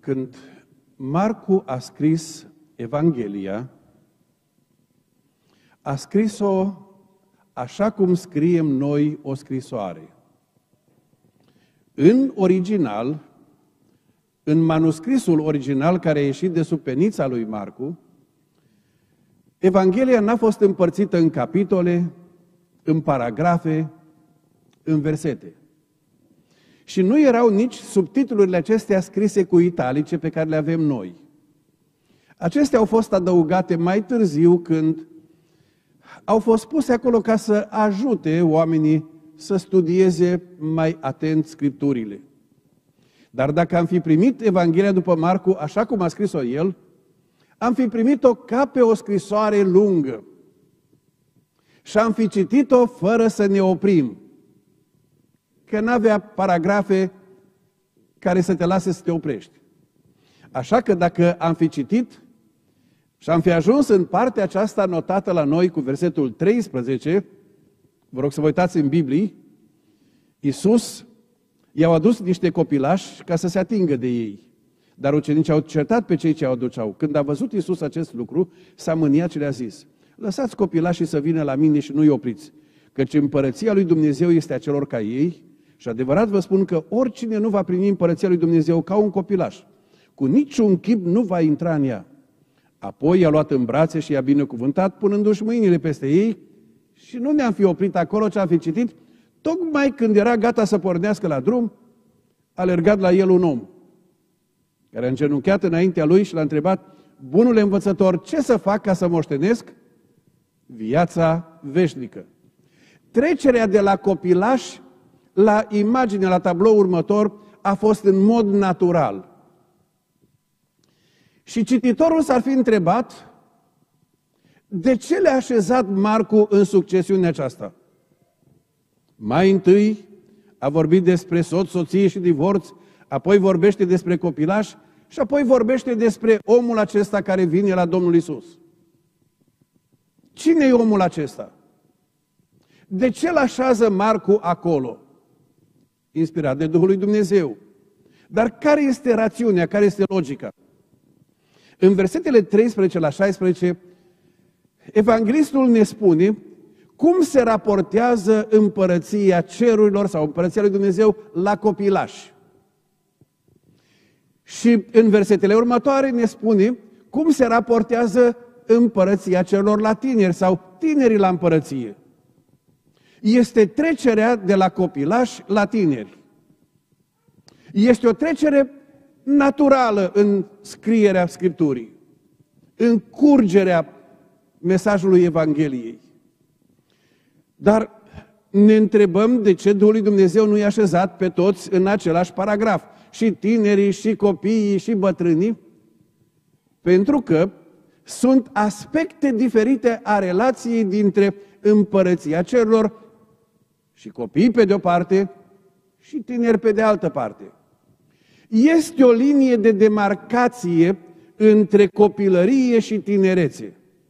Când Marcu a scris Evanghelia, a scris-o așa cum scriem noi o scrisoare. În original, în manuscrisul original care a ieșit de sub penița lui Marcu, Evanghelia n-a fost împărțită în capitole, în paragrafe, în versete. Și nu erau nici subtitlurile acestea scrise cu italice pe care le avem noi. Acestea au fost adăugate mai târziu, când au fost puse acolo ca să ajute oamenii să studieze mai atent Scripturile. Dar dacă am fi primit Evanghelia după Marcu așa cum a scris-o el, am fi primit-o ca pe o scrisoare lungă și am fi citit-o fără să ne oprim, că n-avea paragrafe care să te lase să te oprești. Așa că dacă am fi citit și am fi ajuns în partea aceasta notată la noi cu versetul 13, vă rog să vă uitați în Biblie, Iisus i-au adus niște copilași ca să se atingă de ei. Dar ucenicii au certat pe cei ce o aduceau. Când a văzut Iisus acest lucru, s-a mâniat și le-a zis: lăsați copilașii să vină la mine și nu-i opriți, căci împărăția lui Dumnezeu este a celor ca ei. Și adevărat vă spun că oricine nu va primi împărăția lui Dumnezeu ca un copilaș, cu niciun chip nu va intra în ea. Apoi i-a luat în brațe și i-a binecuvântat, punându-și mâinile peste ei, și nu ne-am fi oprit acolo ce am fi citit. Tocmai când era gata să pornească la drum, a alergat la el un om care a îngenunchiat înaintea lui și l-a întrebat: bunule învățător, ce să fac ca să moștenesc viața veșnică? Trecerea de la copilaș la imagine, la tablou următor, a fost în mod natural. Și cititorul s-ar fi întrebat: de ce le-a așezat Marcu în succesiunea aceasta? Mai întâi a vorbit despre soț, soție și divorț, apoi vorbește despre copilaș și apoi vorbește despre omul acesta care vine la Domnul Iisus. Cine e omul acesta? De ce îl așează Marcu acolo? Inspirat de Duhul lui Dumnezeu. Dar care este rațiunea, care este logica? În versetele 13 la 16, evanghelistul ne spune cum se raportează împărăția cerurilor sau împărăția lui Dumnezeu la copilași. Și în versetele următoare ne spune cum se raportează împărăția cerurilor la tineri sau tinerii la împărăție. Este trecerea de la copilași la tineri. Este o trecere naturală în scrierea Scripturii, în curgerea mesajului Evangheliei. Dar ne întrebăm de ce Duhul lui Dumnezeu nu i-a așezat pe toți în același paragraf, și tinerii, și copiii, și bătrânii, pentru că sunt aspecte diferite a relației dintre împărăția cerurilor și copii pe de-o parte și tineri pe de altă parte. Este o linie de demarcație între copilărie și tinerețe.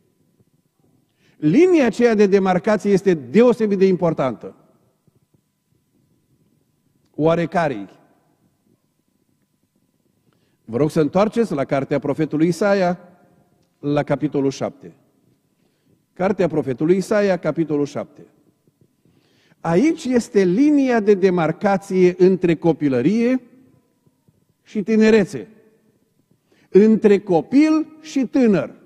Linia aceea de demarcație este deosebit de importantă. Oare care-i? Vă rog să întoarceți la cartea profetului Isaia, la capitolul 7. Cartea profetului Isaia, capitolul 7. Aici este linia de demarcație între copilărie și tinerețe, între copil și tânăr.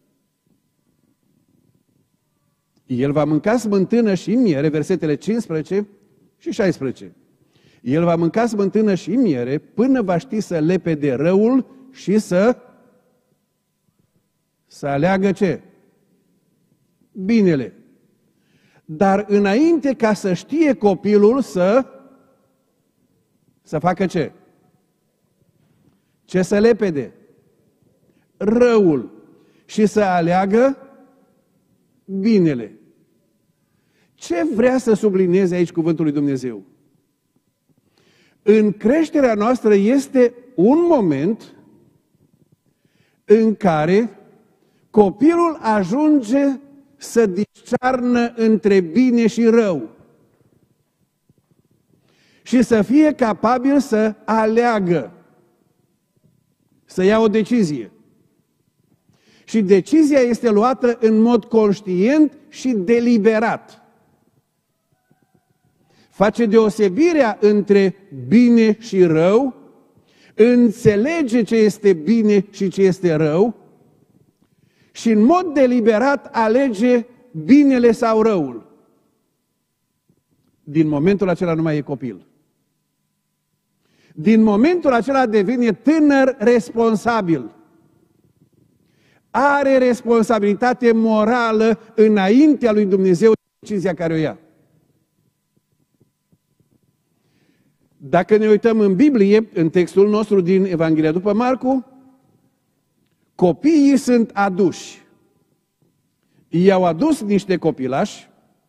El va mânca smântână și miere, versetele 15 și 16. El va mânca smântână și miere până va ști să lepede răul și să aleagă ce? Binele. Dar înainte ca să știe copilul să facă ce? Ce să lepede? Răul. Și să aleagă binele. Ce vrea să sublinieze aici cuvântul lui Dumnezeu? În creșterea noastră este un moment în care copilul ajunge să discearnă între bine și rău și să fie capabil să aleagă. să ia o decizie. Și decizia este luată în mod conștient și deliberat. Face deosebirea între bine și rău, înțelege ce este bine și ce este rău și în mod deliberat alege binele sau răul. Din momentul acela nu mai e copil. Din momentul acela devine tânăr responsabil. Are responsabilitate morală înaintea lui Dumnezeu decizia care o ia. Dacă ne uităm în Biblie, în textul nostru din Evanghelia după Marcu, copiii sunt aduși. I-au adus niște copilași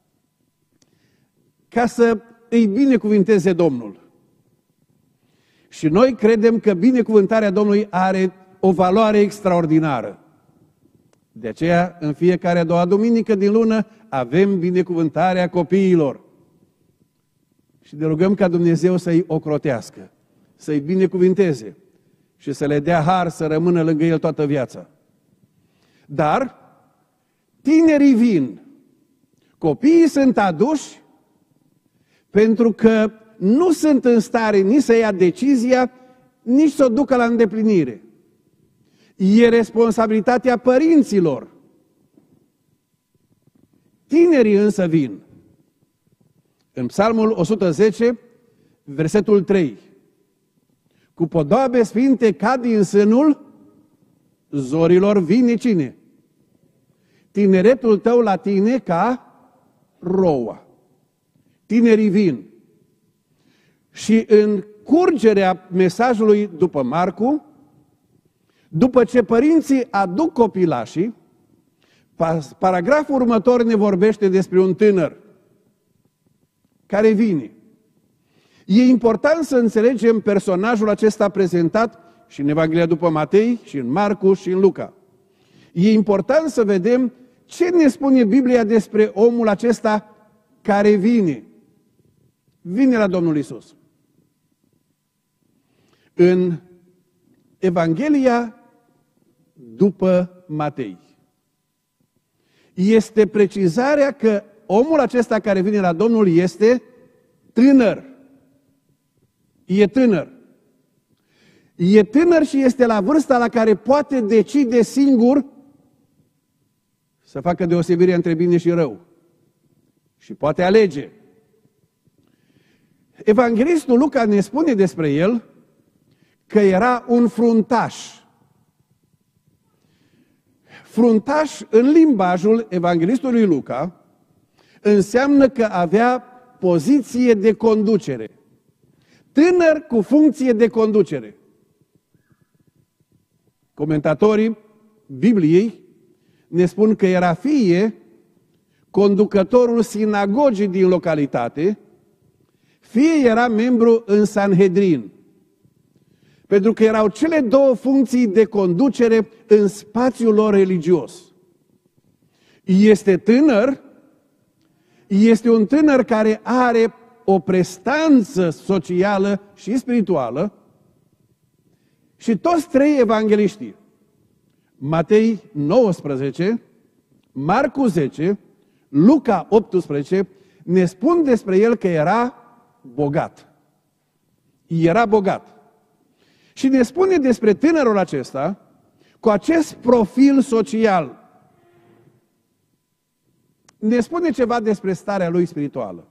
ca să îi binecuvinteze Domnul. Și noi credem că binecuvântarea Domnului are o valoare extraordinară. De aceea, în fiecare a doua duminică din lună, avem binecuvântarea copiilor. Și ne rugăm ca Dumnezeu să-i ocrotească, să-i binecuvinteze și să le dea har să rămână lângă el toată viața. Dar tinerii vin, copiii sunt aduși pentru că nu sunt în stare nici să ia decizia, nici să o ducă la îndeplinire. E responsabilitatea părinților. Tinerii însă vin. În Psalmul 110, versetul 3. Cu podoabe sfinte ca din sânul zorilor vine cine? Tineretul tău la tine ca roua. Tinerii vin. Și în curgerea mesajului după Marcu, după ce părinții aduc copilașii, paragraful următor ne vorbește despre un tânăr care vine. E important să înțelegem personajul acesta prezentat și în Evanghelia după Matei, și în Marcu, și în Luca. E important să vedem ce ne spune Biblia despre omul acesta care vine. Vine la Domnul Iisus. În Evanghelia după Matei este precizarea că omul acesta care vine la Domnul este tânăr. E tânăr. E tânăr și este la vârsta la care poate decide singur să facă deosebirea între bine și rău. Și poate alege. Evanghelistul Luca ne spune despre el că era un fruntaș. Fruntaș în limbajul evanghelistului Luca înseamnă că avea poziție de conducere. Tânăr cu funcție de conducere. Comentatorii Bibliei ne spun că era fie conducătorul sinagogii din localitate, fie era membru în Sanhedrin. Pentru că erau cele două funcții de conducere în spațiul lor religios. Este tânăr, este un tânăr care are o prestanță socială și spirituală și toți trei evangeliștii, Matei 19, Marcu 10, Luca 18, ne spun despre el că era bogat. Era bogat. Și ne spune despre tânărul acesta, cu acest profil social, ne spune ceva despre starea lui spirituală.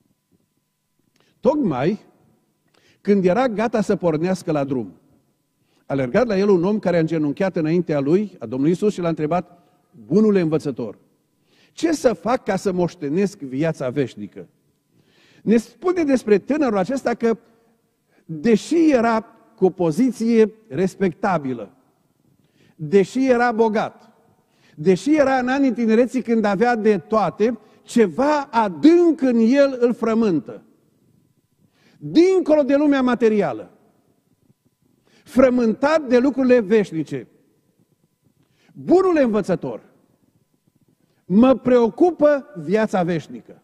Tocmai când era gata să pornească la drum, a alergat la el un om care a îngenunchiat înaintea lui, a Domnului Iisus, și l-a întrebat: bunule învățător, ce să fac ca să moștenesc viața veșnică? Ne spune despre tânărul acesta că, deși era cu o poziție respectabilă, deși era bogat, deși era în anii tinereții când avea de toate, ceva adânc în el îl frământă. Dincolo de lumea materială, frământat de lucrurile veșnice. Bunule învățător, mă preocupă viața veșnică.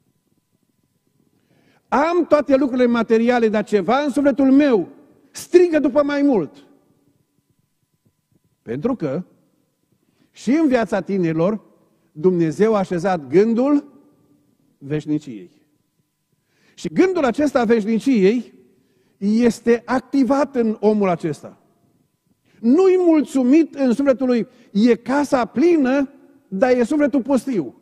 Am toate lucrurile materiale, dar ceva în sufletul meu strigă după mai mult. Pentru că și în viața tinerilor Dumnezeu a așezat gândul veșniciei. Și gândul acesta veșniciei este activat în omul acesta. Nu-i mulțumit în sufletul lui, e casa plină, dar e sufletul pustiu.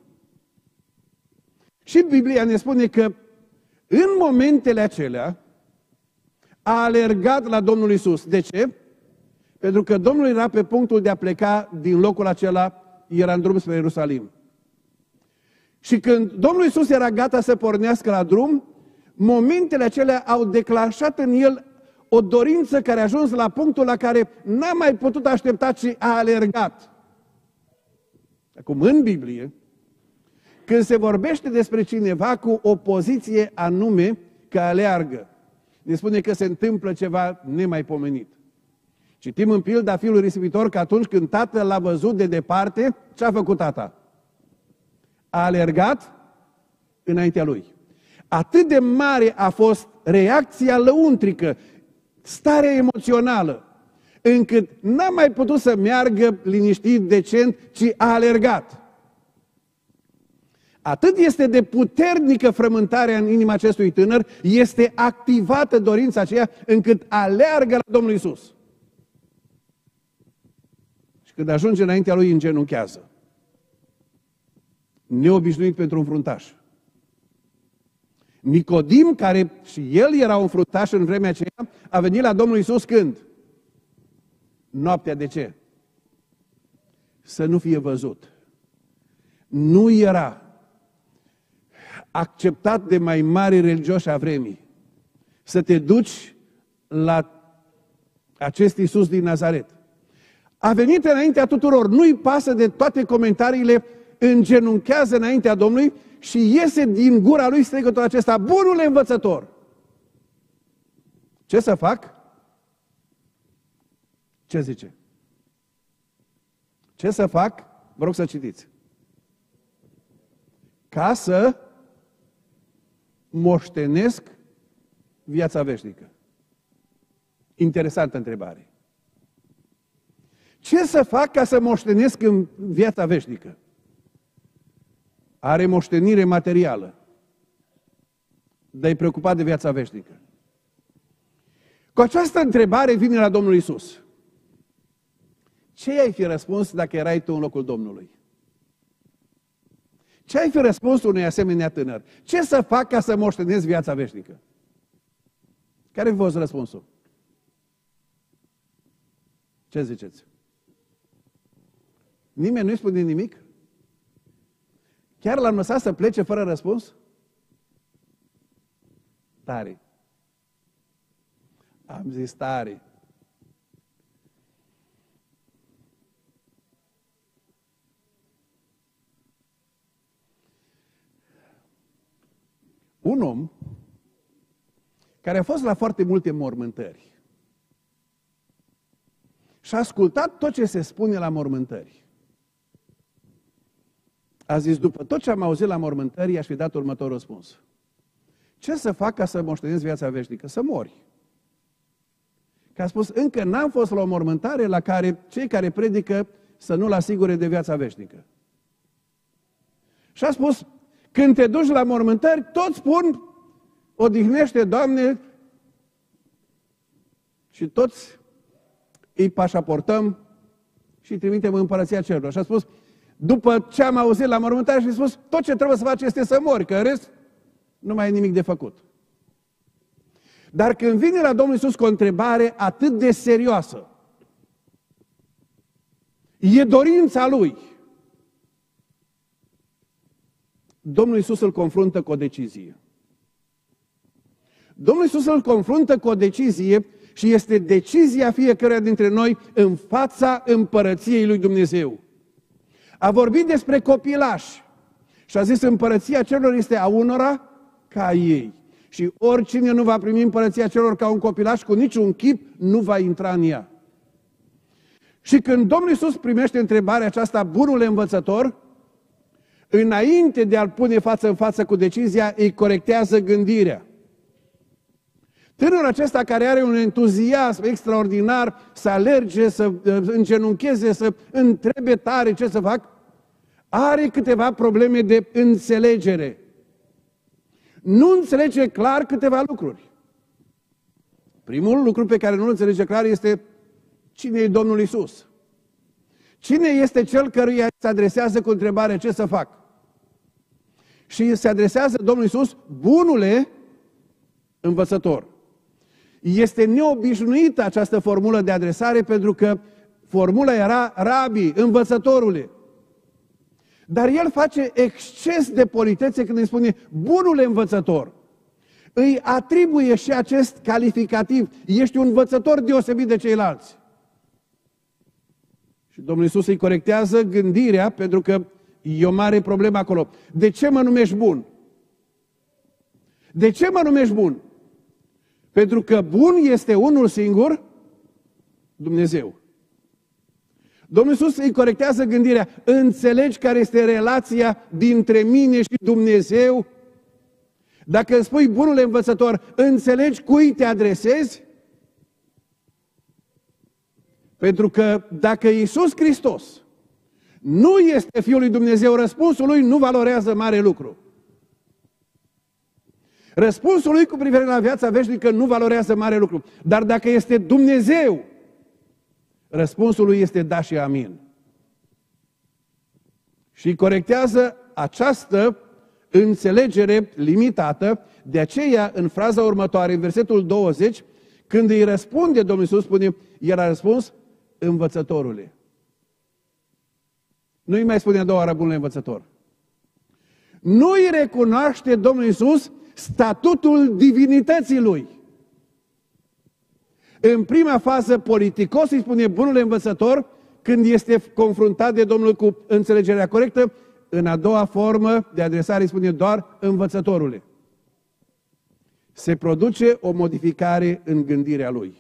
Și Biblia ne spune că în momentele acelea a alergat la Domnul Iisus. De ce? Pentru că Domnul era pe punctul de a pleca din locul acela, era în drum spre Ierusalim. Și când Domnul Iisus era gata să pornească la drum, momentele acelea au declanșat în el o dorință care a ajuns la punctul la care n-a mai putut aștepta, ci a alergat. Acum, în Biblie, când se vorbește despre cineva cu o poziție anume că aleargă, ne spune că se întâmplă ceva nemaipomenit. Citim în pilda fiului risipitor că atunci când tatăl l-a văzut de departe, ce a făcut tata? A alergat înaintea lui. Atât de mare a fost reacția lăuntrică, starea emoțională, încât n-a mai putut să meargă liniștit, decent, ci a alergat. Atât este de puternică frământarea în inima acestui tânăr, este activată dorința aceea, încât aleargă la Domnul Iisus. Și când ajunge înaintea lui, îngenunchează. Neobișnuit pentru un fruntaș. Nicodim, care și el era un fruntaș în vremea aceea, a venit la Domnul Iisus când? Noaptea. De ce? Să nu fie văzut. Nu era acceptat de mai mari religioși a vremii să te duci la acest Iisus din Nazaret. A venit înaintea tuturor, nu-i pasă de toate comentariile, îngenunchează înaintea Domnului și iese din gura lui strigătul acesta: bunule învățător! Ce să fac? Ce zice? Ce să fac? Vă rog să citiți. Ca să moștenesc viața veșnică. Interesantă întrebare. Ce să fac ca să moștenesc în viața veșnică? Are moștenire materială, dar e preocupat de viața veșnică. Cu această întrebare vine la Domnul Iisus. Ce ai fi răspuns dacă erai tu în locul Domnului? Ce ai fi răspuns unui asemenea tânăr? Ce să fac ca să moștenesc viața veșnică? Care a fost răspunsul? Ce ziceți? Nimeni nu-i spune nimic? Chiar l-am lăsat să plece fără răspuns? Tare. Am zis tare. Un om care a fost la foarte multe mormântări și a ascultat tot ce se spune la mormântări. A zis: după tot ce am auzit la mormântări, aș fi dat următorul răspuns. Ce să fac ca să moștenesc viața veșnică? Să mori. Că a spus: încă n-am fost la o mormântare la care cei care predică să nu-l asigure de viața veșnică. Și a spus: când te duci la mormântări, toți spun: odihnește, Doamne, și toți îi pașaportăm și îi trimitem în Împărăția Cerurilor. Și a spus: după ce am auzit la mormântare, și a spus: tot ce trebuie să faci este să mori, că în rest nu mai e nimic de făcut. Dar când vine la Domnul Iisus cu o întrebare atât de serioasă, e dorința Lui, Domnul Iisus îl confruntă cu o decizie. Domnul Iisus îl confruntă cu o decizie și este decizia fiecăruia dintre noi în fața Împărăției lui Dumnezeu. A vorbit despre copilași și a zis: Împărăția Cerurilor este a unora ca ei. Și oricine nu va primi Împărăția Cerurilor ca un copilaș, cu niciun chip nu va intra în ea. Și când Domnul Iisus primește întrebarea aceasta: bunule învățător, înainte de a-l pune față în față cu decizia, îi corectează gândirea. Tânărul acesta care are un entuziasm extraordinar să alerge, să îngenuncheze, să întrebe tare ce să fac, are câteva probleme de înțelegere. Nu înțelege clar câteva lucruri. Primul lucru pe care nu înțelege clar este cine e Domnul Iisus. Cine este cel căruia se adresează cu întrebarea ce să fac? Și se adresează Domnul Iisus, bunule învățător. Este neobișnuită această formulă de adresare pentru că formula era rabi, învățătorule. Dar el face exces de politețe când îi spune bunule învățător. Îi atribuie și acest calificativ. Ești un învățător deosebit de ceilalți. Și Domnul Iisus îi corectează gândirea pentru că e o mare problemă acolo. De ce mă numești bun? De ce mă numești bun? Pentru că bun este unul singur, Dumnezeu. Domnul Iisus îi corectează gândirea. Înțelegi care este relația dintre mine și Dumnezeu? Dacă îmi spui bunule învățător, înțelegi cui te adresezi? Pentru că dacă Iisus Hristos nu este Fiul lui Dumnezeu, răspunsul lui nu valorează mare lucru. Răspunsul lui cu privire la viața veșnică nu valorează mare lucru. Dar dacă este Dumnezeu, răspunsul lui este da și amin. Și corectează această înțelegere limitată, de aceea în fraza următoare, în versetul 20, când îi răspunde Domnul Iisus, spune, el a răspuns, învățătorule. Nu îi mai spune a doua oară bunule învățător. Nu îi recunoaște Domnul Iisus statutul divinității lui. În prima fază politicos îi spune bunule învățător, când este confruntat de Domnul cu înțelegerea corectă, în a doua formă de adresare îi spune doar învățătorule. Se produce o modificare în gândirea lui.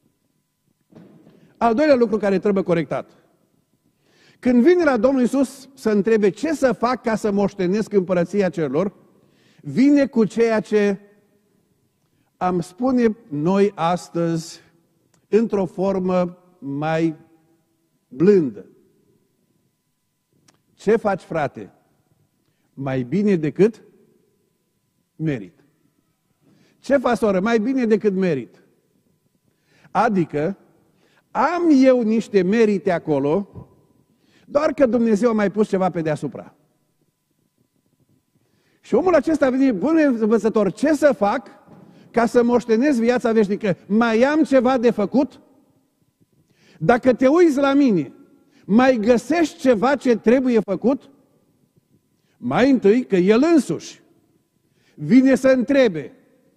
Al doilea lucru care trebuie corectat. Când vine la Domnul Iisus să întrebe ce să fac ca să moștenesc împărăția cerurilor, vine cu ceea ce am spune noi astăzi într-o formă mai blândă. Ce faci, frate? Mai bine decât merit. Ce faci, soră? Mai bine decât merit. Adică, am eu niște merite acolo, doar că Dumnezeu a mai pus ceva pe deasupra. Și omul acesta vine, bun învățător, ce să fac ca să moștenesc viața veșnică? Mai am ceva de făcut? Dacă te uiți la mine, mai găsești ceva ce trebuie făcut? Mai întâi că el însuși vine să întrebe.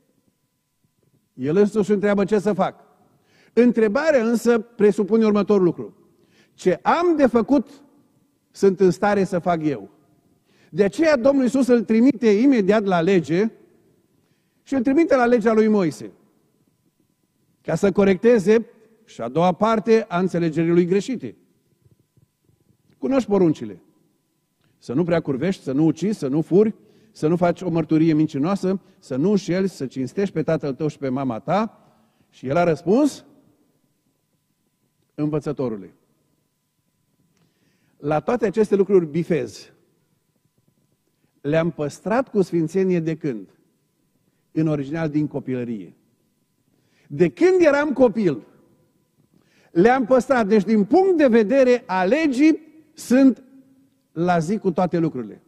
El însuși întreabă ce să fac. Întrebarea însă presupune următorul lucru. Ce am de făcut sunt în stare să fac eu. De aceea Domnul Iisus îl trimite imediat la lege și îl trimite la legea lui Moise. Ca să corecteze și a doua parte a înțelegerii lui greșite. Cunoști poruncile. Să nu prea curvești, să nu ucizi, să nu furi, să nu faci o mărturie mincinoasă, să nu înșeli, să cinstești pe tatăl tău și pe mama ta. Și el a răspuns, învățătorule. La toate aceste lucruri bifez. Le-am păstrat cu sfințenie de când? În original din copilărie. De când eram copil, le-am păstrat. Deci din punct de vedere a legii, sunt la zi cu toate lucrurile.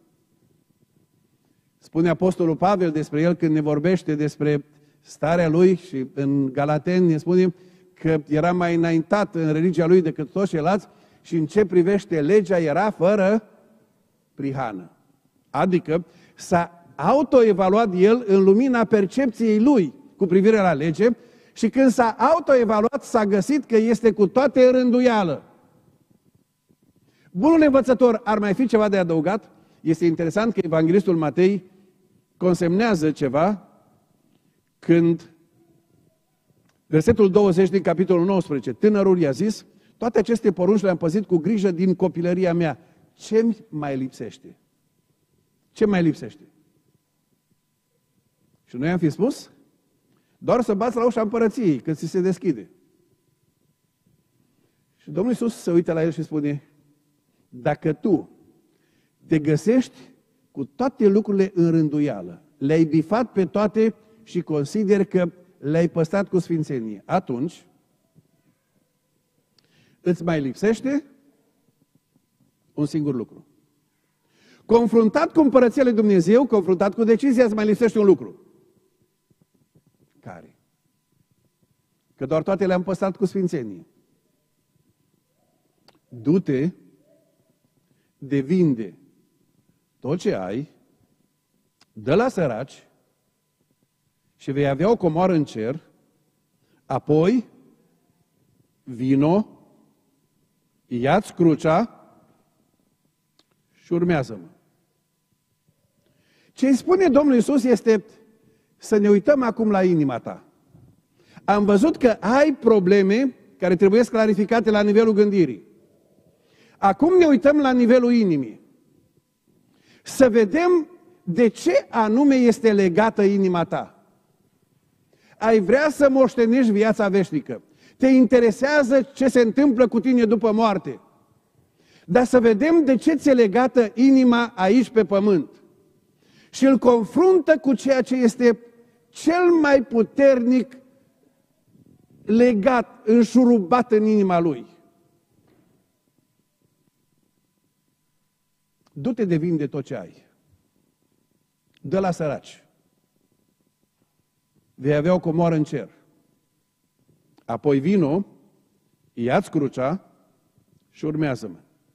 Spune Apostolul Pavel despre el când ne vorbește despre starea lui și în Galateni ne spune că era mai înaintat în religia lui decât toți ceilalți și în ce privește legea era fără prihană. Adică s-a autoevaluat el în lumina percepției lui cu privire la lege și când s-a autoevaluat s-a găsit că este cu toate în rânduială. Bunul învățător, ar mai fi ceva de adăugat? Este interesant că Evanghelistul Matei consemnează ceva când versetul 20 din capitolul 19, tânărul i-a zis, toate aceste porunci le-am păzit cu grijă din copilăria mea. Ce mai lipsește? Ce mai lipsește? Și noi am fi spus, Doar să bați la ușa împărăției, când ți se deschide. Și Domnul Iisus se uită la el și spune, dacă tu te găsești cu toate lucrurile în rânduială, le-ai bifat pe toate și consideri că le-ai păstrat cu sfințenie, atunci îți mai lipsește un singur lucru. Confruntat cu împărăția lui Dumnezeu, confruntat cu decizia, îți mai lipsește un lucru. Care? Că doar toate le-am păstrat cu sfințenie. Du-te, devinde tot ce ai, dă la săraci și vei avea o comoară în cer, apoi vino, ia-ți crucea și urmează-mă. Ce îi spune Domnul Iisus este să ne uităm acum la inima ta. Am văzut că ai probleme care trebuie clarificate la nivelul gândirii. Acum ne uităm la nivelul inimii. Să vedem de ce anume este legată inima ta. Ai vrea să moștenești viața veșnică. Te interesează ce se întâmplă cu tine după moarte. Dar să vedem de ce ți-e legată inima aici pe pământ. Și îl confruntă cu ceea ce este cel mai puternic legat, înșurubat în inima lui. Du-te de vinde tot ce ai. Dă la săraci. Vei avea o comoară în cer. Apoi vino, ia-ți crucea și urmează-mă.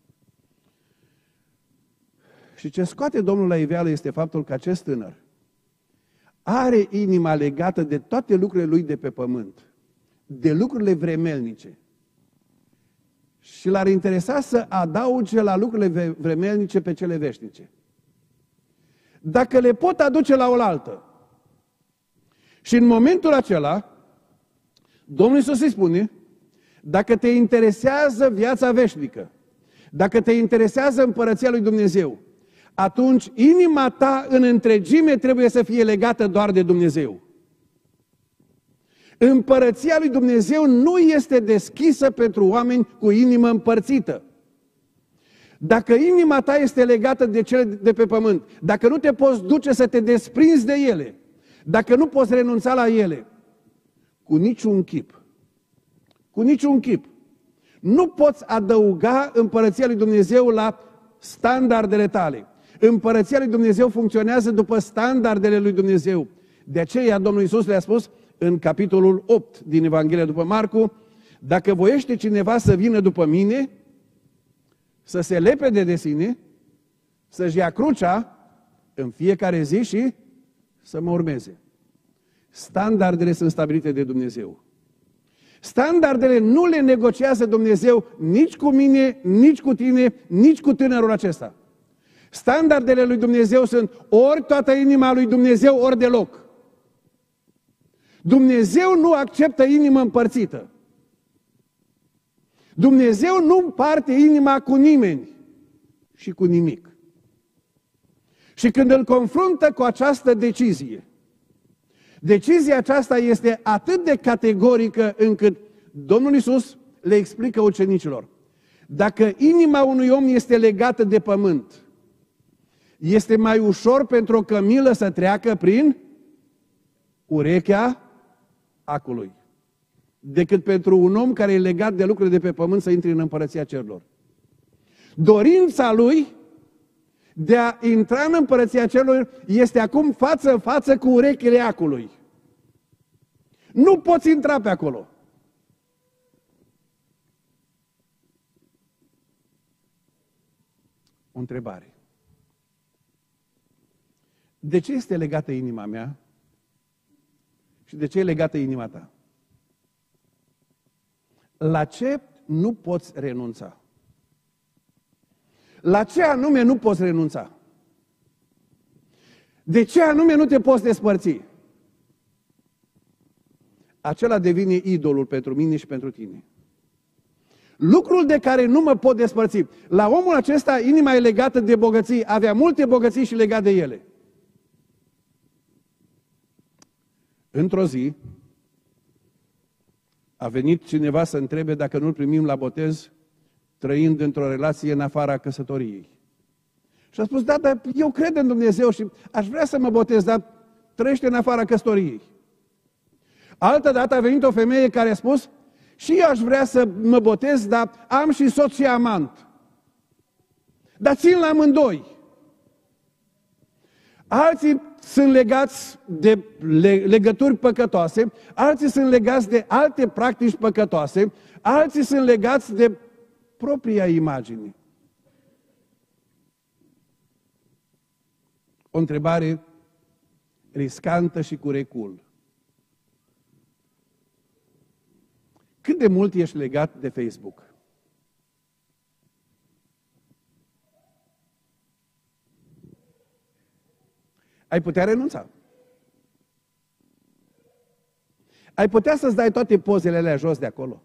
Și ce scoate Domnul la iveală este faptul că acest tânăr are inima legată de toate lucrurile lui de pe pământ, de lucrurile vremelnice. Și l-ar interesa să adauge la lucrurile vremelnice pe cele veșnice. Dacă le pot aduce la oaltă. Și în momentul acela, Domnul Iisus îi spune, dacă te interesează viața veșnică, dacă te interesează împărăția lui Dumnezeu, atunci inima ta în întregime trebuie să fie legată doar de Dumnezeu. Împărăția lui Dumnezeu nu este deschisă pentru oameni cu inimă împărțită. Dacă inima ta este legată de cele de pe pământ, dacă nu te poți duce să te desprinzi de ele, dacă nu poți renunța la ele, cu niciun chip, nu poți adăuga împărăția lui Dumnezeu la standardele tale. Împărăția lui Dumnezeu funcționează după standardele lui Dumnezeu. De aceea Domnul Iisus le-a spus în capitolul 8 din Evanghelia după Marcu, dacă voiește cineva să vină după mine, să se lepede de sine, să-și ia crucea în fiecare zi și să mă urmeze. Standardele sunt stabilite de Dumnezeu. Standardele nu le negociază Dumnezeu nici cu mine, nici cu tine, nici cu tânărul acesta. Standardele lui Dumnezeu sunt ori toată inima lui Dumnezeu, ori deloc. Dumnezeu nu acceptă inimă împărțită. Dumnezeu nu împarte inima cu nimeni și cu nimic. Și când îl confruntă cu această decizie, decizia aceasta este atât de categorică încât Domnul Iisus le explică ucenicilor. Dacă inima unui om este legată de pământ, este mai ușor pentru o cămilă să treacă prin urechea acului, decât pentru un om care e legat de lucruri de pe pământ să intre în împărăția cerurilor. Dorința lui de a intra în împărăția cerurilor este acum față în față cu urechile acului. Nu poți intra pe acolo. O întrebare. De ce este legată inima mea și de ce e legată inima ta? La ce nu poți renunța? La ce anume nu poți renunța? De ce anume nu te poți despărți? Acela devine idolul pentru mine și pentru tine. Lucrul de care nu mă pot despărți. La omul acesta inima e legată de bogății. Avea multe bogății și legat de ele. Într-o zi, A venit cineva să întrebe dacă nu-l primim la botez, trăind într-o relație în afara căsătoriei. Și a spus, da, dar eu cred în Dumnezeu și aș vrea să mă botez, dar trăiește în afara căsătoriei. Altă dată a venit o femeie care a spus, și eu aș vrea să mă botez, dar am și soț și amant. Dar țin la amândoi. Alții sunt legați de legături păcătoase, alții sunt legați de alte practici păcătoase, alții sunt legați de propria imagine. O întrebare riscantă și cu recul. Cât de mult ești legat de Facebook? Ai putea renunța. Ai putea să-ți dai toate pozele alea jos de acolo.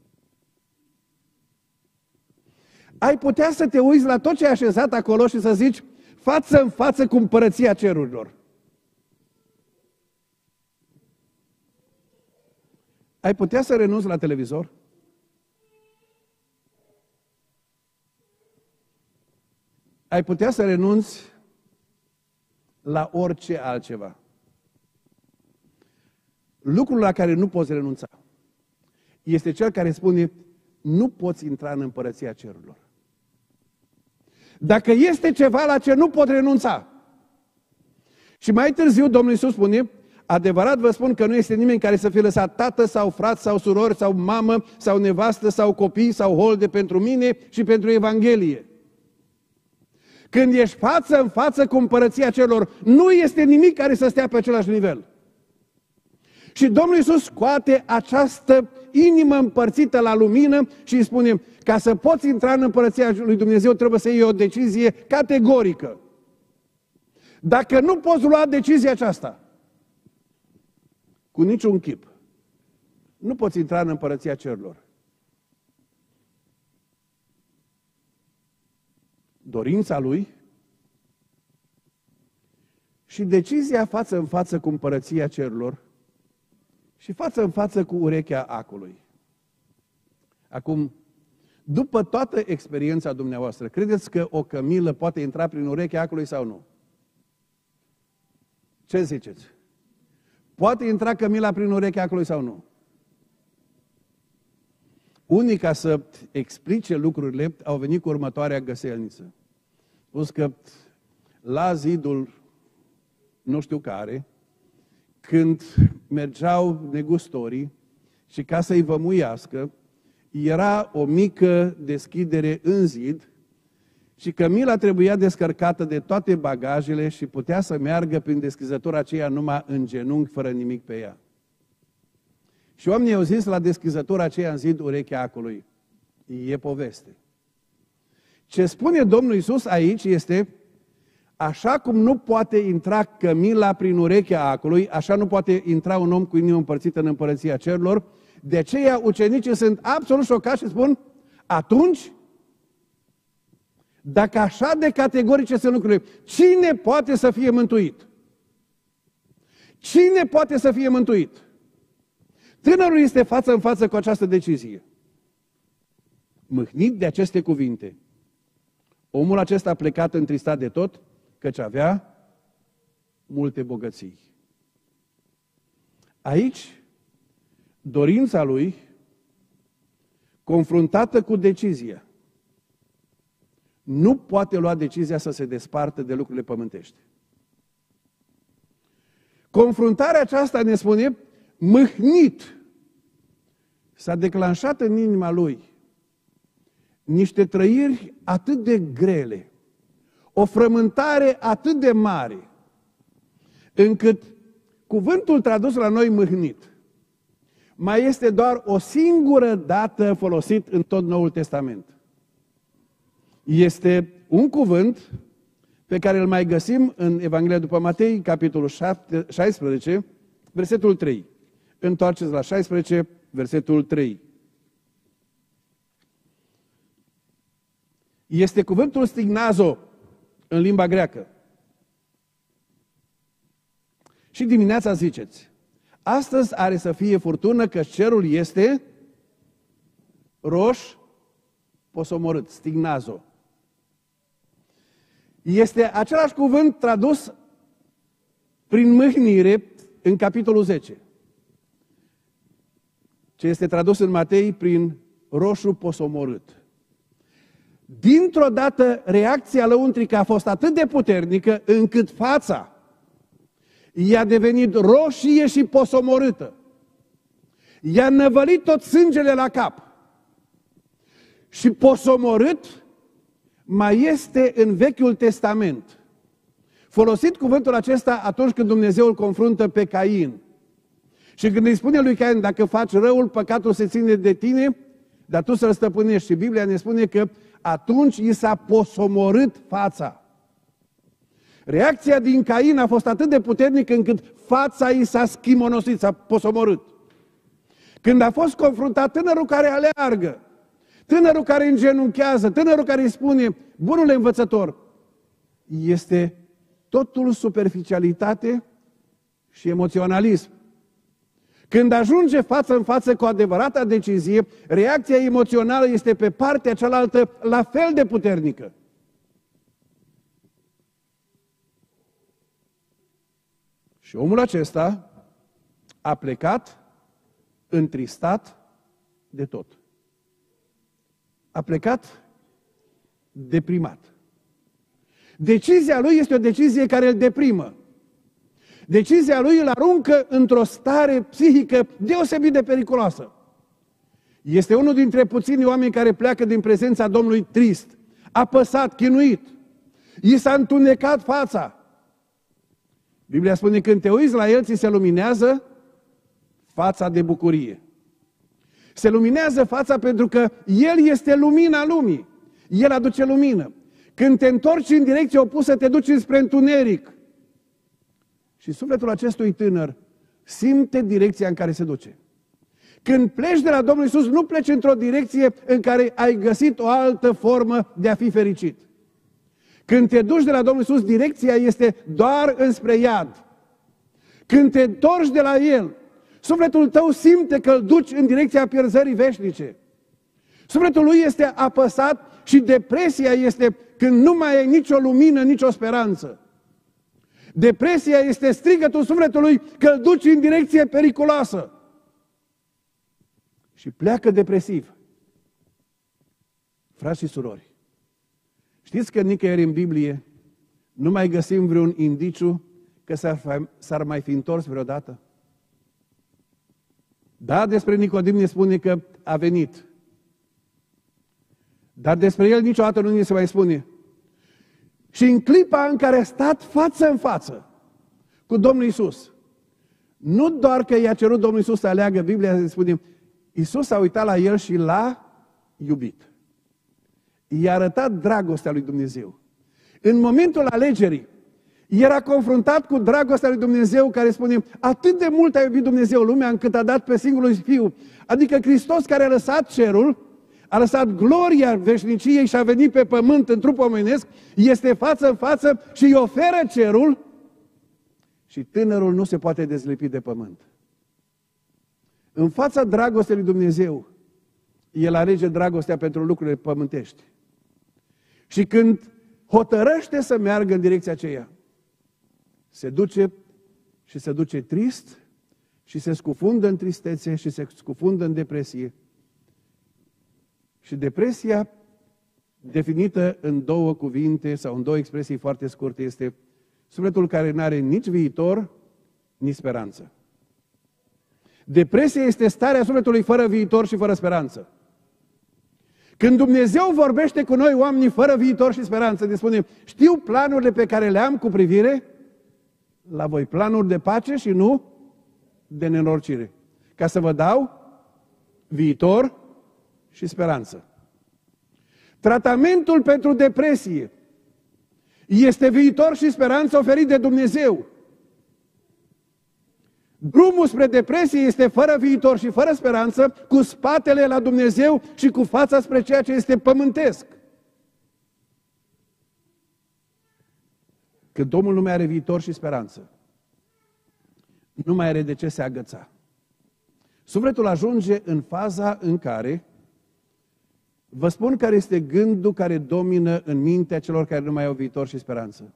Ai putea să te uiți la tot ce ai așezat acolo și să zici, față în față cu împărăția cerurilor. Ai putea să renunți la televizor? Ai putea să renunți la orice altceva. Lucrul la care nu poți renunța este cel care spune, nu poți intra în împărăția cerurilor. Dacă este ceva la ce nu pot renunța. Și mai târziu Domnul Iisus spune, adevărat vă spun că nu este nimeni care să fie lăsat tată sau frat sau surori sau mamă sau nevastă sau copii sau holde pentru mine și pentru Evanghelie. Când ești față în față cu împărăția celor, nu este nimic care să stea pe același nivel. Și Domnul Iisus scoate această inimă împărțită la lumină și îi spune, ca să poți intra în împărăția lui Dumnezeu, trebuie să iei o decizie categorică. Dacă nu poți lua decizia aceasta, cu niciun chip, nu poți intra în împărăția cerurilor. Dorința lui și decizia față în față cu împărăția cerurilor și față în față cu urechea acului. Acum, după toată experiența dumneavoastră, credeți că o cămilă poate intra prin urechea acului sau nu? Ce ziceți? Poate intra cămila prin urechea acului sau nu? Unii, ca să explice lucrurile, au venit cu următoarea găselniță. Spus că la zidul nu știu care, când mergeau negustorii și ca să-i vămuiască, era o mică deschidere în zid și cămila trebuia descărcată de toate bagajele și putea să meargă prin deschizătura aceea numai în genunchi, fără nimic pe ea. Și oamenii au zis la deschizătura aceea în zid urechea acului. E poveste. Ce spune Domnul Iisus aici este, așa cum nu poate intra cămila prin urechea acului, așa nu poate intra un om cu inimă împărțită în împărăția cerurilor. De aceea ucenicii sunt absolut șocați și spun, atunci, dacă așa de categorice sunt lucrurile, cine poate să fie mântuit? Cine poate să fie mântuit? Tânărul este față în față cu această decizie. Mâhnit de aceste cuvinte, omul acesta a plecat întristat de tot, căci avea multe bogății. Aici, dorința lui, confruntată cu decizia, nu poate lua decizia să se despartă de lucrurile pământești. Confruntarea aceasta ne spune, mâhnit, s-a declanșat în inima lui niște trăiri atât de grele, o frământare atât de mare, încât cuvântul tradus la noi mâhnit mai este doar o singură dată folosit în tot Noul Testament. Este un cuvânt pe care îl mai găsim în Evanghelia după Matei, capitolul 16, versetul 3. Întoarceți la 16, versetul 3. Este cuvântul stignazo în limba greacă. Și dimineața ziceți, Astăzi are să fie furtună, că cerul este roș posomorât, stignazo. Este același cuvânt tradus prin mâhnire în capitolul 10. Ce este tradus în Matei prin roșu posomorât. Dintr-o dată, reacția lăuntrică a fost atât de puternică încât fața i-a devenit roșie și posomorâtă. I-a năvălit tot sângele la cap. Și posomorât mai este în Vechiul Testament. Folosit cuvântul acesta atunci când Dumnezeu îl confruntă pe Cain. Și când îi spune lui Cain, dacă faci răul, păcatul se ține de tine, dar tu să-l stăpânești. Și Biblia ne spune că atunci i s-a posomorât fața. Reacția din Cain a fost atât de puternică încât fața i s-a schimonosit, s-a posomorât. Când a fost confruntat tânărul care aleargă, tânărul care îngenunchează, tânărul care îi spune, bunule învățător, este totul superficialitate și emoționalism. Când ajunge față în față cu adevărata decizie, reacția emoțională este pe partea cealaltă la fel de puternică. Și omul acesta a plecat întristat de tot. A plecat deprimat. Decizia lui este o decizie care îl deprimă. Decizia lui îl aruncă într-o stare psihică deosebit de periculoasă. Este unul dintre puținii oameni care pleacă din prezența Domnului trist, apăsat, chinuit. I s-a întunecat fața. Biblia spune, când te uiți la el, ți se luminează fața de bucurie. Se luminează fața pentru că el este lumina lumii. El aduce lumină. Când te întorci în direcție opusă, te duci spre întuneric. Și sufletul acestui tânăr simte direcția în care se duce. Când pleci de la Domnul Iisus, nu pleci într-o direcție în care ai găsit o altă formă de a fi fericit. Când te duci de la Domnul Iisus, direcția este doar înspre iad. Când te întorci de la El, sufletul tău simte că îl duci în direcția pierzării veșnice. Sufletul lui este apăsat și depresia este când nu mai ai nicio lumină, nicio speranță. Depresia este strigătul sufletului că îl duci în direcție periculoasă. Și pleacă depresiv. Frați și surori, știți că nicăieri în Biblie nu mai găsim vreun indiciu că s-ar mai fi întors vreodată? Da, despre Nicodim ne spune că a venit. Dar despre el niciodată nu ne se mai spune. Și în clipa în care a stat față în față cu Domnul Iisus, nu doar că i-a cerut Domnul Iisus să aleagă, Biblia spune, Iisus a uitat la el și l-a iubit. I-a arătat dragostea lui Dumnezeu. În momentul alegerii, era confruntat cu dragostea lui Dumnezeu care spune, atât de mult a iubit Dumnezeu lumea încât a dat pe singurul Fiu. Adică Hristos care a lăsat cerul, a lăsat gloria veșniciei și a venit pe pământ în trup omenesc, este față în față și îi oferă cerul și tânărul nu se poate dezlipi de pământ. În fața dragostei lui Dumnezeu, el alege dragostea pentru lucrurile pământești. Și când hotărăște să meargă în direcția aceea, se duce și se duce trist și se scufundă în tristețe și se scufundă în depresie. Și depresia, definită în două cuvinte sau în două expresii foarte scurte, este sufletul care nu are nici viitor, nici speranță. Depresia este starea sufletului fără viitor și fără speranță. Când Dumnezeu vorbește cu noi, oamenii fără viitor și speranță, ne spune, știu planurile pe care le am cu privire la voi, planuri de pace și nu de nenorocire, ca să vă dau viitor și speranță. Tratamentul pentru depresie este viitor și speranță oferit de Dumnezeu. Drumul spre depresie este fără viitor și fără speranță, cu spatele la Dumnezeu și cu fața spre ceea ce este pământesc. Când omul nu mai are viitor și speranță, nu mai are de ce se agăța. Sufletul ajunge în faza în care, vă spun care este gândul care domină în mintea celor care nu mai au viitor și speranță.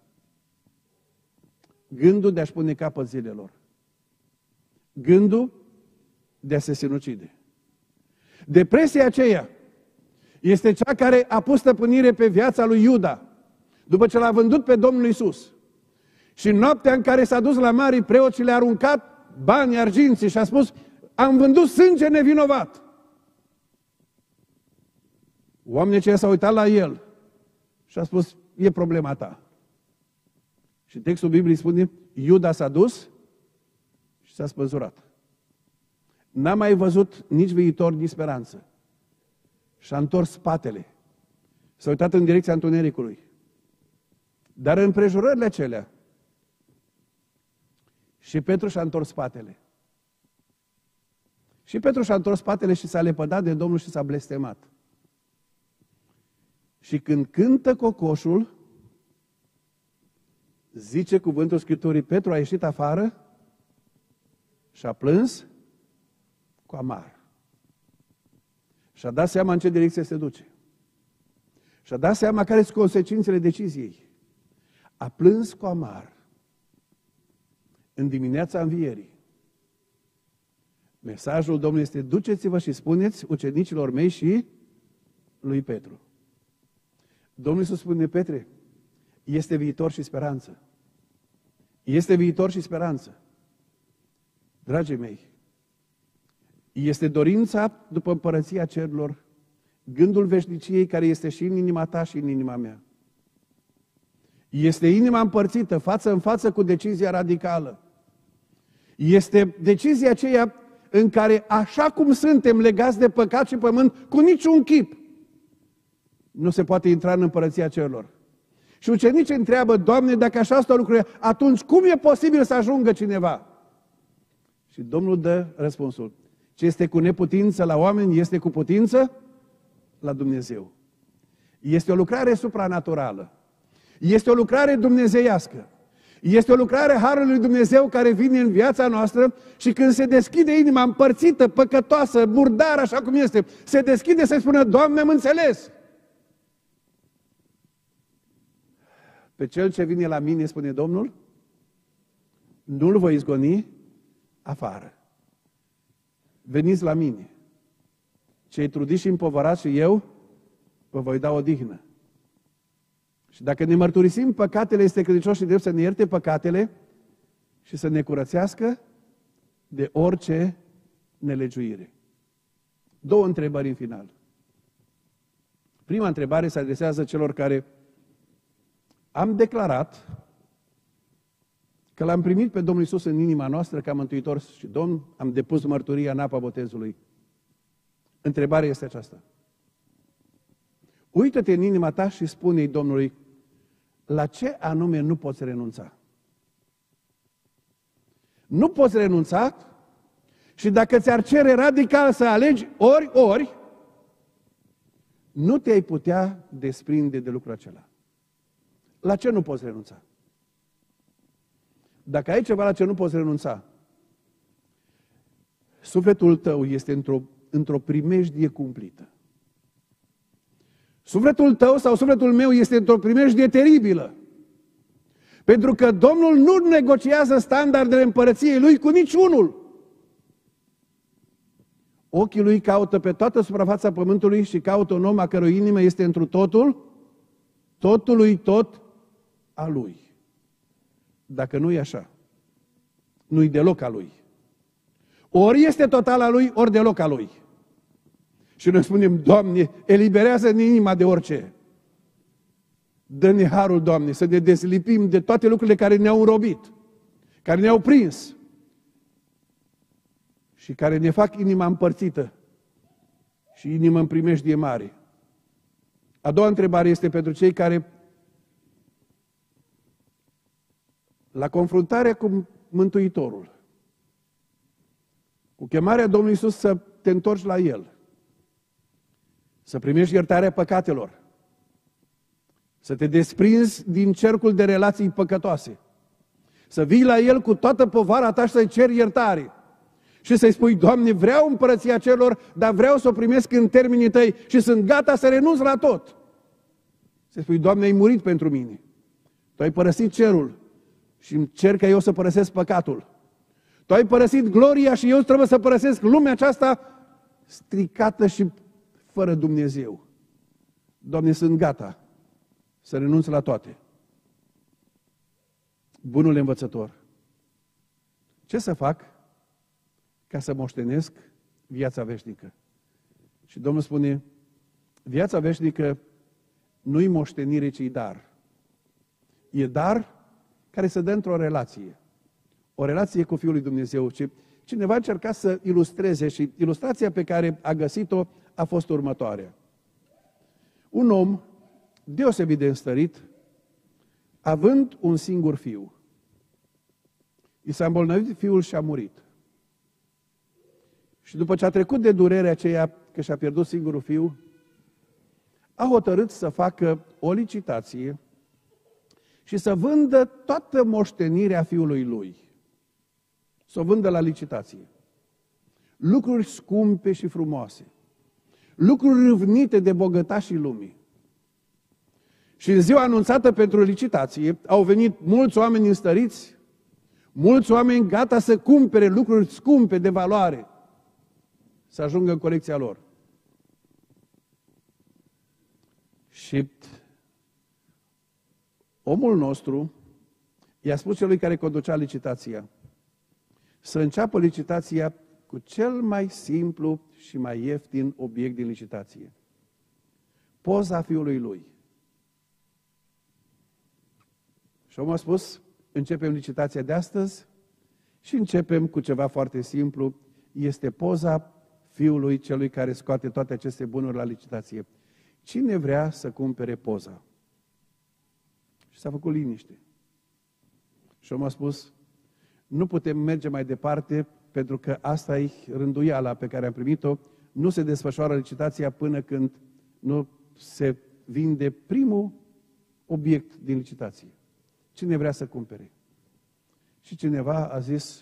Gândul de a-și pune capăt zilelor. Gândul de a se sinucide. Depresia aceea este cea care a pus stăpânire pe viața lui Iuda, după ce l-a vândut pe Domnul Iisus. Și în noaptea în care s-a dus la marii preoți și le-a aruncat banii, arginții și a spus: am vândut sânge nevinovat. Oamenii aceia s-au uitat la el și a spus: e problema ta. Și textul Bibliei spune: Iuda s-a dus și s-a spânzurat. N-a mai văzut nici viitor, nici speranță. Și-a întors spatele. S-a uitat în direcția întunericului. Dar în împrejurările acelea, și Petru și-a întors spatele. Și Petru și-a întors spatele și s-a lepădat de Domnul și s-a blestemat. Și când cântă cocoșul, zice cuvântul Scripturii, Petru a ieșit afară și a plâns cu amar. Și-a dat seama în ce direcție se duce. Și-a dat seama care sunt consecințele deciziei. A plâns cu amar. În dimineața învierii. Mesajul Domnului este: duceți-vă și spuneți ucenicilor mei și lui Petru. Domnul Iisus spune: Petre, este viitor și speranță. Este viitor și speranță. Dragii mei, este dorința după împărăția cerurilor, gândul veșniciei care este și în inima ta și în inima mea. Este inima împărțită, față în față cu decizia radicală. Este decizia aceea în care, așa cum suntem legați de păcat și pământ, cu niciun chip nu se poate intra în împărăția cerurilor. Și ucenicii întreabă: Doamne, dacă așa stau lucrurile, atunci cum e posibil să ajungă cineva? Și Domnul dă răspunsul: ce este cu neputință la oameni, este cu putință la Dumnezeu. Este o lucrare supranaturală. Este o lucrare dumnezeiască. Este o lucrare Harului lui Dumnezeu care vine în viața noastră și când se deschide inima împărțită, păcătoasă, murdară, așa cum este, se deschide să-i spună: Doamne, am înțeles. Pe cel ce vine la mine, spune Domnul, nu-l voi izgoni afară. Veniți la mine, cei trudiți și împovărați, și eu vă voi da odihnă. Și dacă ne mărturisim păcatele, este credincios și drept să ne ierte păcatele și să ne curățească de orice nelegiuire. Două întrebări în final. Prima întrebare se adresează celor care am declarat că l-am primit pe Domnul Iisus în inima noastră ca Mântuitor și Domn, am depus mărturia în apa botezului. Întrebarea este aceasta: uită-te în inima ta și spune-i Domnului la ce anume nu poți renunța. Nu poți renunța și dacă ți-ar cere radical să alegi ori, nu te-ai putea desprinde de lucrul acela. La ce nu poți renunța? Dacă ai ceva la ce nu poți renunța, sufletul tău este într-o primejdie cumplită. Sufletul tău sau sufletul meu este într-o primejdie teribilă. Pentru că Domnul nu negociază standardele împărăției Lui cu niciunul. Ochii Lui caută pe toată suprafața pământului și caută un om a cărui inimă este întru totul lui tot a Lui. Dacă nu e așa, nu-i deloc a Lui. Ori este total a Lui, ori deloc a Lui. Și noi spunem: Doamne, eliberează-ne inima de orice. Dă-ne harul, Doamne, să ne deslipim de toate lucrurile care ne-au înrobit, care ne-au prins și care ne fac inima împărțită și inima în primejdie mare. A doua întrebare este pentru cei care, la confruntarea cu Mântuitorul, cu chemarea Domnului Iisus să te întorci la El, să primești iertarea păcatelor, să te desprinzi din cercul de relații păcătoase, Să vii la El cu toată povara ta și să-i ceri iertare. Și să-i spui, Doamne, vreau împărăția celor, dar vreau să o primesc în termenii Tăi și sunt gata să renunț la tot. Să-i spui, Doamne, ai murit pentru mine. Tu ai părăsit cerul și îmi cer ca eu să părăsesc păcatul. Tu ai părăsit gloria și eu trebuie să părăsesc lumea aceasta stricată și fără Dumnezeu. Doamne, sunt gata să renunț la toate. Bunule învățător, ce să fac ca să moștenesc viața veșnică? Și Domnul spune, viața veșnică nu-i moștenire, ci dar. E dar care se dă într-o relație. O relație cu Fiul lui Dumnezeu. Cineva a încercat să ilustreze și ilustrația pe care a găsit-o a fost următoarea. Un om deosebit de înstărit, având un singur fiu. I s-a îmbolnăvit fiul și a murit. Și după ce a trecut de durerea aceea că și-a pierdut singurul fiu, a hotărât să facă o licitație și să vândă toată moștenirea fiului lui. Să o vândă la licitație. Lucruri scumpe și frumoase. Lucruri râvnite de bogătașii lumii. Și în ziua anunțată pentru licitație au venit mulți oameni înstăriți, mulți oameni gata să cumpere lucruri scumpe de valoare, să ajungă în colecția lor. Și omul nostru i-a spus celui care conducea licitația să înceapă licitația cu cel mai simplu și mai ieftin obiect din licitație. Poza fiului lui. Și omul a spus, începem licitația de astăzi și începem cu ceva foarte simplu. Este poza fiului celui care scoate toate aceste bunuri la licitație. Cine vrea să cumpere poza? Și s-a făcut liniște. Și omul a spus, nu putem merge mai departe pentru că asta e rânduiala pe care am primit-o. Nu se desfășoară licitația până când nu se vinde primul obiect din licitație. Cine vrea să cumpere? Și cineva a zis,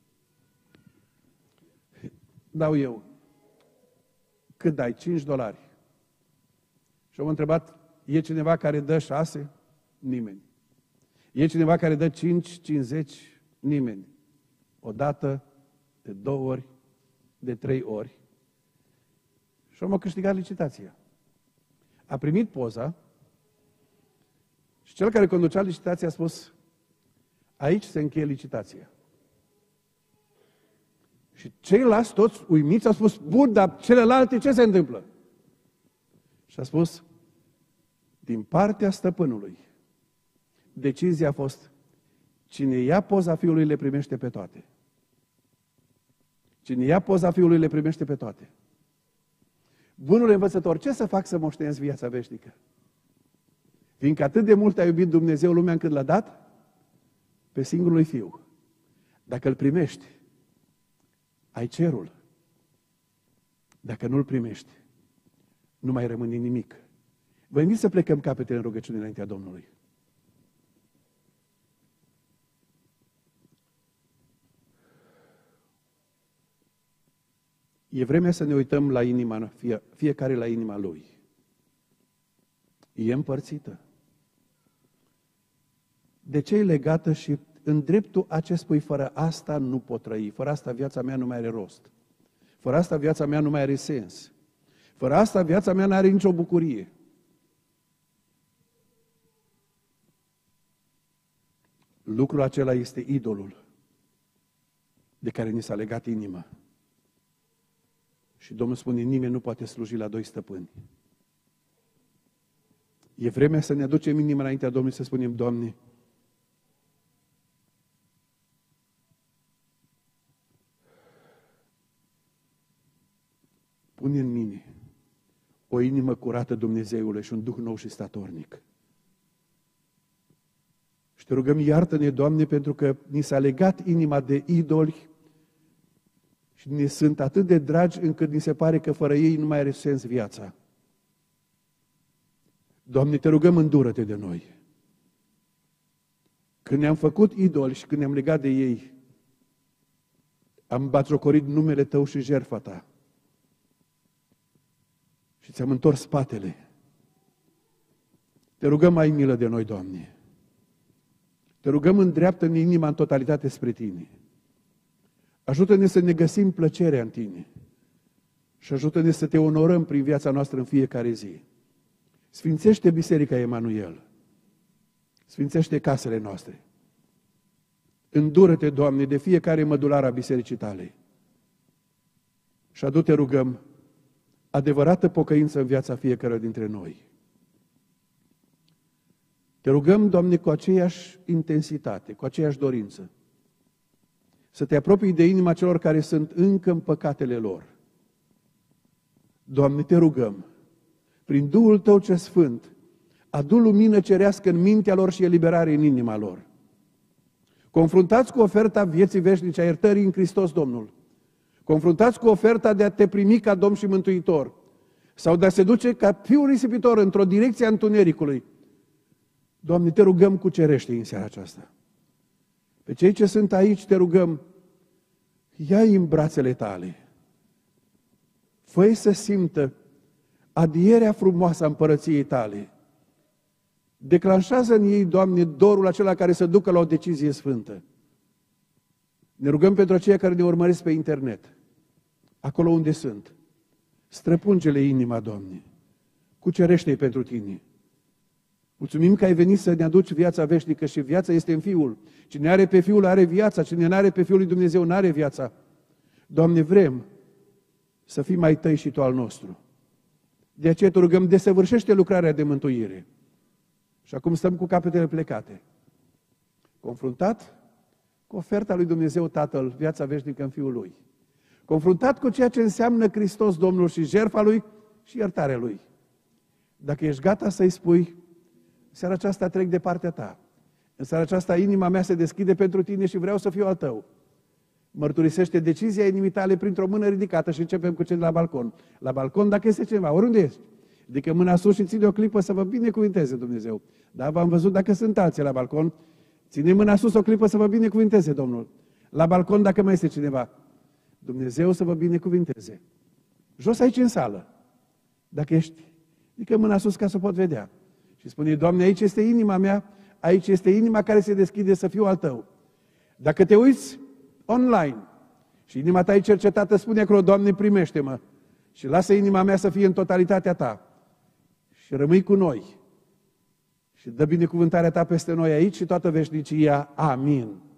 dau eu. Cât dai? $5. Și am întrebat, e cineva care dă 6? Nimeni. E cineva care dă 5, 50? Nimeni. O dată, de 2 ori, de 3 ori. Și omul a câștigat licitația. A primit poza și cel care conducea licitația a spus, aici se încheie licitația. Și ceilalți toți uimiți au spus, bun, dar celelalte ce se întâmplă? Și a spus, din partea stăpânului, decizia a fost, cine ia poza fiului le primește pe toate. Cine ia poza fiului le primește pe toate. Bunul învățător, ce să fac să moștenesc viața veșnică? Fiindcă atât de mult a iubit Dumnezeu lumea încât l-a dat pe singurul lui Fiu. Dacă îl primești, ai cerul. Dacă nu îl primești, nu mai rămâne nimic. Vă invit să plecăm capetele în rugăciune înaintea Domnului. E vremea să ne uităm la inima, fiecare la inima lui. E împărțită. De ce e legată și în dreptul a ce spui, fără asta nu pot trăi, fără asta viața mea nu mai are rost, fără asta viața mea nu mai are sens, fără asta viața mea nu are nicio bucurie. Lucrul acela este idolul de care ni s-a legat inima. Și Domnul spune, nimeni nu poate sluji la 2 stăpâni. E vremea să ne aducem inima înaintea Domnului, să spunem, Doamne, pune în mine o inimă curată, Dumnezeule, și un duh nou și statornic. Și te rugăm, iartă-ne, Doamne, pentru că ni s-a legat inima de idoli și ne sunt atât de dragi încât ni se pare că fără ei nu mai are sens viața. Doamne, te rugăm, îndură-te de noi. Când ne-am făcut idoli și când ne-am legat de ei, am batjocorit numele Tău și jertfa Ta. Și ți-am întors spatele. Te rugăm, ai milă de noi, Doamne. Te rugăm, îndreaptă-ne inima în totalitate spre Tine. Ajută-ne să ne găsim plăcerea în Tine. Și ajută-ne să Te onorăm prin viața noastră în fiecare zi. Sfințește Biserica Emanuel. Sfințește casele noastre. Îndură-te, Doamne, de fiecare mădulară a bisericii Tale. Și adu-te, rugăm, adevărată pocăință în viața fiecare dintre noi. Te rugăm, Doamne, cu aceeași intensitate, cu aceeași dorință, să Te apropii de inima celor care sunt încă în păcatele lor. Doamne, Te rugăm, prin Duhul Tău ce Sfânt, adu lumină cerească în mintea lor și eliberare în inima lor. Confruntați cu oferta vieții veșnice, a iertării în Hristos Domnul. Confruntați cu oferta de a Te primi ca Domn și Mântuitor sau de a se duce ca fiul risipitor într-o direcție a întunericului. Doamne, Te rugăm, cucerește-i în seara aceasta. Pe cei ce sunt aici, Te rugăm, ia-i în brațele Tale. Fă-i să simtă adierea frumoasă a împărăției Tale. Declanșează în ei, Doamne, dorul acela care să ducă la o decizie sfântă. Ne rugăm pentru aceia care ne urmăresc pe internet, acolo unde sunt. Străpunge-le inima, Doamne. Cucerește-i pentru Tine. Mulțumim că ai venit să ne aduci viața veșnică și viața este în Fiul. Cine are pe Fiul are viața, cine nu are pe Fiul lui Dumnezeu nu are viața. Doamne, vrem să fii mai Tăi și Tu al nostru. De aceea Te rugăm, desăvârșește lucrarea de mântuire. Și acum stăm cu capetele plecate. Confruntat cu oferta lui Dumnezeu Tatăl, viața veșnică în Fiul Lui. Confruntat cu ceea ce înseamnă Hristos Domnul și jertfa Lui și iertarea Lui. Dacă ești gata să-i spui, în seara aceasta trec de partea Ta. În seara aceasta inima mea se deschide pentru Tine și vreau să fiu al Tău. Mărturisește decizia inimii tale printr-o mână ridicată și începem cu cei de la balcon. La balcon, dacă este cineva, oriunde ești. Adică mâna sus și ține o clipă să vă binecuvinteze Dumnezeu. Da, v-am văzut dacă sunt alții la balcon. Ține mâna sus o clipă să vă binecuvinteze Domnul. La balcon, dacă mai este cineva. Dumnezeu să vă binecuvinteze. Jos aici în sală. Dacă ești, ridică mâna sus ca să pot vedea. Și spune, Doamne, aici este inima mea, aici este inima care se deschide să fiu al Tău. Dacă te uiți online și inima ta e cercetată, spune acolo, Doamne, primește-mă și lasă inima mea să fie în totalitatea Ta. Și rămâi cu noi. Și dă binecuvântarea Ta peste noi aici și toată veșnicia. Amin.